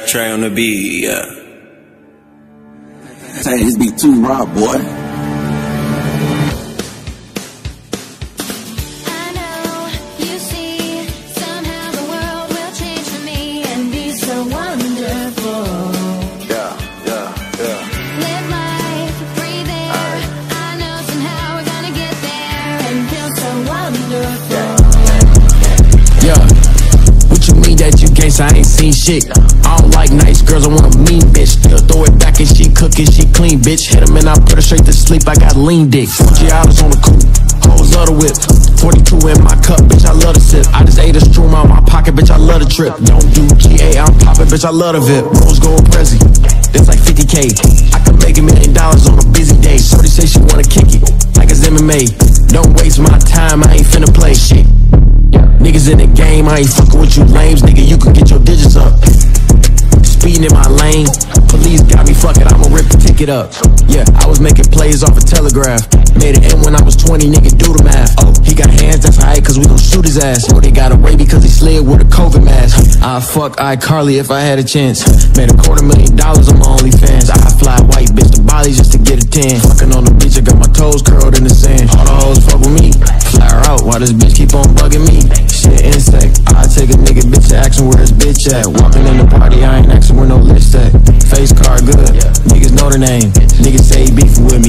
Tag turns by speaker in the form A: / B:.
A: Trey on the beat, yeah.
B: Hey, this be too raw, boy.
C: I ain't seen shit. I don't like nice girls, I want a mean bitch. Still throw it back and she cook and she clean, bitch. Hit him and I put her straight to sleep, I got lean dick. 40 hours on the coupe, hoes love the whip. 42 in my cup, bitch, I love the sip. I just ate a stroom out my pocket, bitch, I love the trip. Don't do GA, I'm poppin', bitch, I love the VIP. Rose gold Prezi, that's like 50K. I could make $1 million on a busy day. Shorty say she wanna kick it, like it's MMA. Don't waste my time, I ain't finna play shit. Niggas in the game, I ain't fucking with you lames. Nigga, you can get your digits up. Speeding in my lane, police got me, fuck it, I'ma rip the ticket up. Yeah, I was making plays off a telegraph. Made it in when I was 20, nigga, do the math. Oh, he got hands, that's alright, cause we gon' shoot his ass. Oh, they got away because he slid with a COVID mask. I'd fuck ICarly if I had a chance. Made $250,000 on my OnlyFans. I fly white bitch to Bali just to get a tan. Fucking on the beach, I got my toes curled in the sand. All the hoes fuck with me, fly her out while this bitch keep on bugging me. Shit insect, I take a nigga bitch to action where his bitch at. Walking in the party, I ain't asking where no list at. Face card good, niggas know the name. Niggas say he beefing with